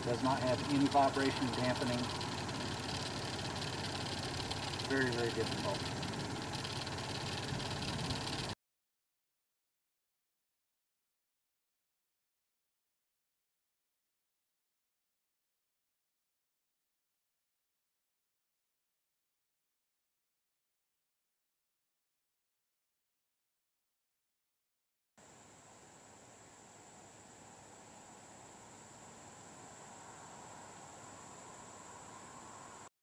Does not have any vibration dampening. Very, very difficult.